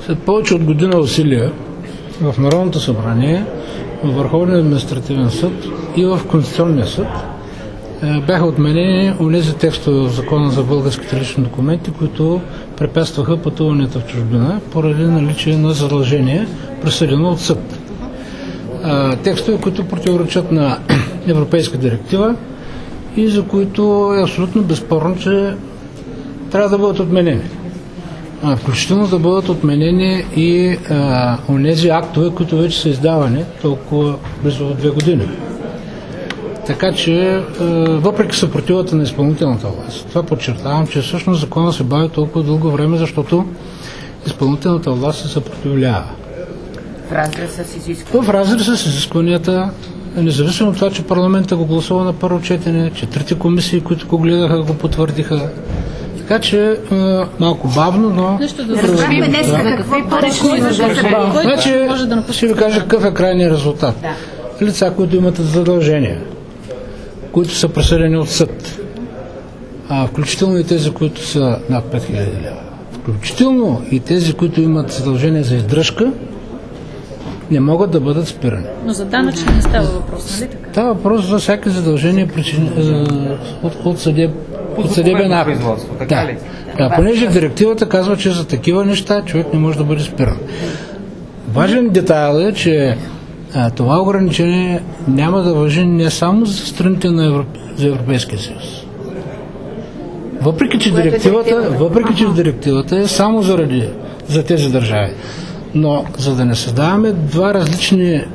След повече от година усилия в Народното събрание, в Върховния административен съд и в Конституционния съд бяха отменени онези текстове в Закона за българските лични документи, които препятстваха пътуването в чужбина поради наличие на задължение, присъдено от съд. Текстове, които противоречат на Европейска директива и за които е абсолютно безспорно, че трябва да бъдат отменени. Включително да бъдат отменени и онези актове, които вече са издавани толкова близо 2 години. Така че, въпреки съпротивата на изпълнителната власт, това подчертавам, че всъщност закона се бави толкова дълго време, защото изпълнителната власт се съпротивлява. В разрез с изискванията. В разрез с изискванията, независимо от това, че парламента го гласува на първо четене, че 3 комисии, които го гледаха, го потвърдиха. Така че малко бавно, но... Разбрахме днес какви по-решни Значи, ще ви кажа какъв е крайният резултат. Лица, които имат задължения, които са присъдени от съд, включително и тези, които са над 5000 лева, включително и тези, които имат задължения за издръжка, не могат да бъдат спирани. Но за данъчни не става въпрос, нали така? Става въпрос за всяки задължения от съдебен акт. Понеже директивата казва, че за такива неща човек не може да бъде спиран. Важен детайл е, че това ограничение няма да важи не само за страните за Европейския съюз. Въпреки че директивата е само за тези държави. Но за да не създаваме два различни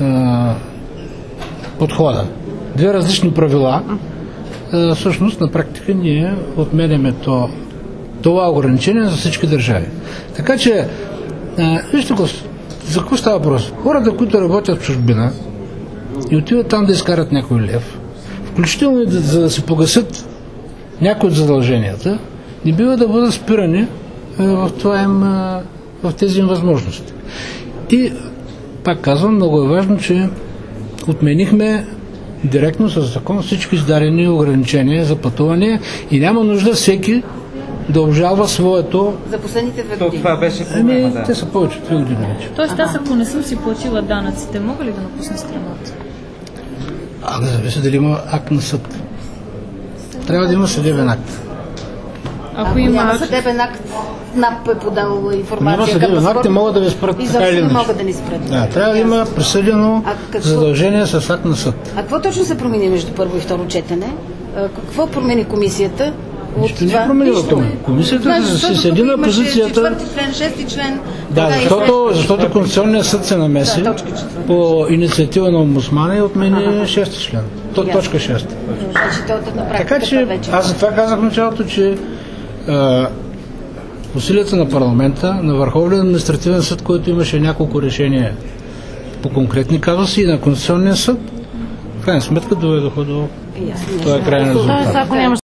подхода, две различни правила, всъщност на практика ние отменяме това ограничение за всички държави. Така че, вижте го, за какво става въпрос? Хората, които работят в чужбина и отиват там да изкарат някой лев, включително и за да се погасят някои от задълженията, не бива да бъдат спирани в тези им възможности. И, пак казвам, много е важно, че отменихме директно с закон всички издадени ограничения за пътуване и няма нужда всеки да обжалва своето... За последните 2 години. Това беше проблема, да. Те са повече 2 години вече. Тоест аз ако не съм си платила данъците, мога ли да напусна страната? Да зависи дали има акт на съд. Трябва да има съдебен акт. Ако няма съдебен акт, НАП е подал информация към съдебен акт, могат да ви спрат така или не могат да ни спрат. Да, трябва да има присъдено задължение с акт на съд. А какво точно се промени между първо и второ четене? Какво промени комисията? Нищо не е променило това. Комисията се седи на позицията... 4 член, 6 член... Да, защото Конституционният съд се намеси по инициатива на омбудсмана и отмени 6 член. Точка 6. Така че аз за това казах в началото, че усилията на парламента, на Върховния административен съд, който имаше няколко решения по конкретни казуси, и на Конституционния съд, в крайна сметка доведоха до това крайен резултат.